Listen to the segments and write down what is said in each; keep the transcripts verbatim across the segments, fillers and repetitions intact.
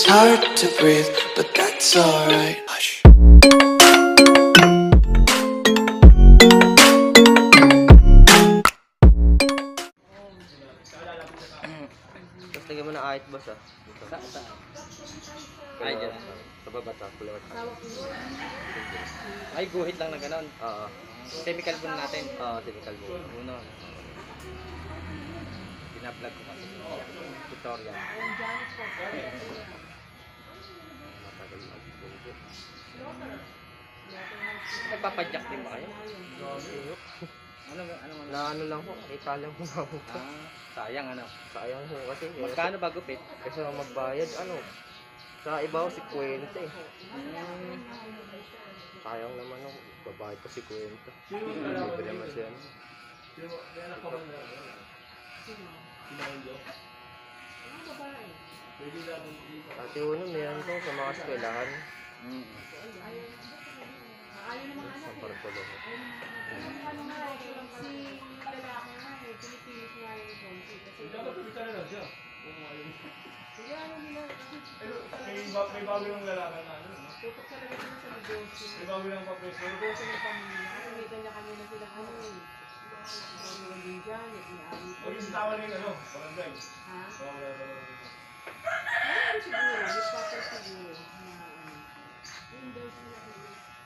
It's hard to breathe, but that's alright. Hush. Tapos lagyan mo na ahit boss ah. Dito. Sa, sa. Ay, Ay, dyan. dyan. Sa baba sa kulay. Ay, guhit lang na ganon. Oo. Chemical po natin. Oo, typical mo. Uno. Binablog ko kasi. Tutorial. Matagal mag-bugo. Nagpapadyak din ba kayo? Ano ano ano? Na ano lang po, kita lang po ako. Ah, sayang ano. Sayang po kasi. Magkano ba gupit? Kasi na magbayad, ano. Sa iba ko si Kwenta eh. Hmm. Sayang naman ako. Babayad pa si Kwenta. Libre naman siya. Ate Uno, meron ko sa mga eskwelahan. Mm. Sa Parpolo ko. May bago yung lalaki na ano, no? Tutok talaga sila sa negosyo. May bago yung kapwesto. Negosyo ng pamilya. Kasi may kanya-kanya na sila ano eh. Meron din dyan, may ari po. Huwag yung tawa na yung ano, barangay. Ha? Wala, wala, wala. Meron siguro, may papel siguro na ano. Endorse nila ko.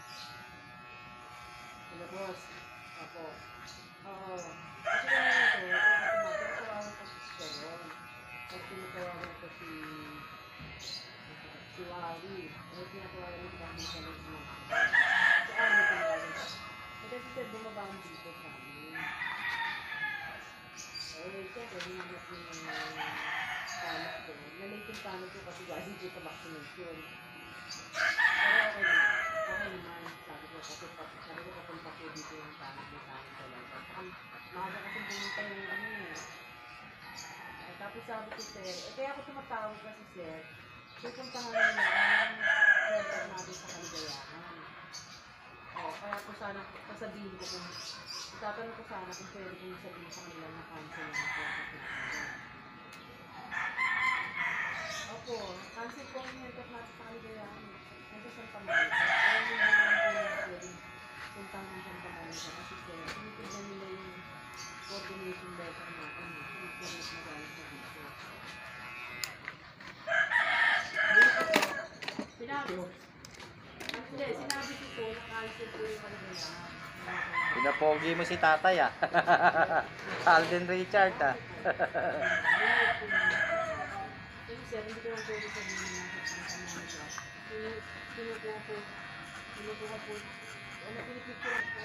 Sila boss. Apo. Oo. Kasi kaya ito, tumatawagan ko si Sharon. At tinatawagan ko si si Wari. Ay, tinatawagan ko kami sa mga mga. Si Ari tinawagan ko. At kasi sir, bumabang dito sa amin. Eh, siyempre, hinanap yung panik ko. Nalate yung panik ko kasi galing ko sa vaccination. Pero okay na. Okay naman. Sabi ko kasi sabi ko papunta po dito yung panik ko sa akin talaga. Maaga kasi pumunta yung ano eh. Eh, tapos sabi ko sir, eh kaya ako tumatawag kasi sir, pupuntahan nila ang center natin sa Kaligayahan. O, kaya ko sana, sasabihin ko kung, itatanong ko sana kung pwede kong sabihin sa kanila na cancel na ako sa Kaligayahan. Opo, cancel po ang center natin sa Kaligayahan. Nasa Santa Monica. Kaya hindi naman po yung pwedeng puntahan ng Santa Monica kasi sir, tinitignan nila yung coordination letter natin. Tinitignan nila magaling sa dito. Sinabi ko. Hindi, sinabi ko po na cancel po yung Kaligayahan. Pinapogi mo si tatay ah. Alden Richard ah. Kasi sir, hindi ko lang pwede sabihin na nasa Santa Monica. Kinukuha po, kinukuha po, ano pinipicture po?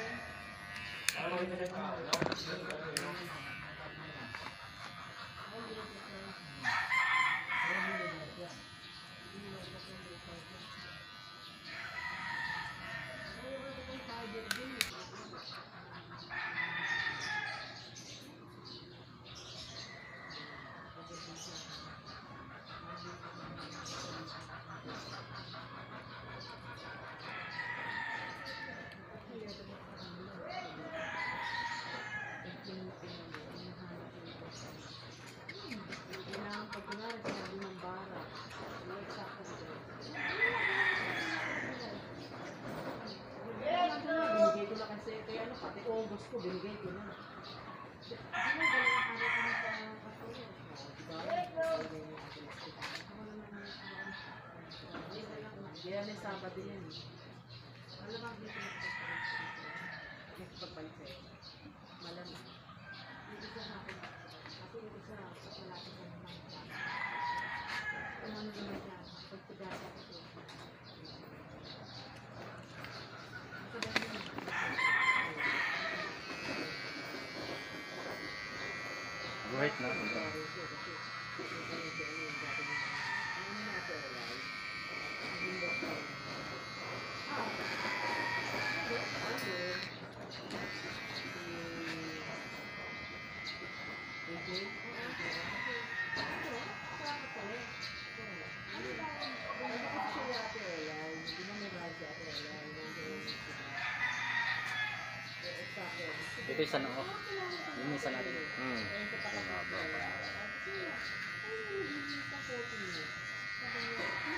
Kailangan pag kunwari sinabi ng bara, ano eksakto dito? Binigay ko na kasi, kaya ano, pati August ko, binigay ko na. Ano ba yung nakari ko na sa kasulo? Diba? Binigay niya ako sa hospital. Ako naman ang kaya may Sabado yan eh. Malamang dito na pagpalit sa'yo. Malamang. Yung isa sa akin, kasi yung isa, sa malapit sa mga kung ano naman siya, pagpagasa ko siya. Guhit na. Ito isa na ako. Yung isa natin. Hmm. Ang haba pa.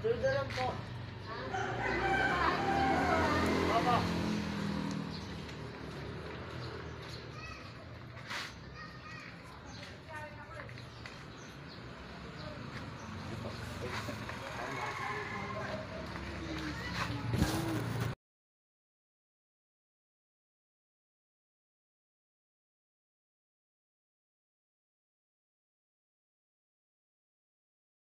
Duda lang po.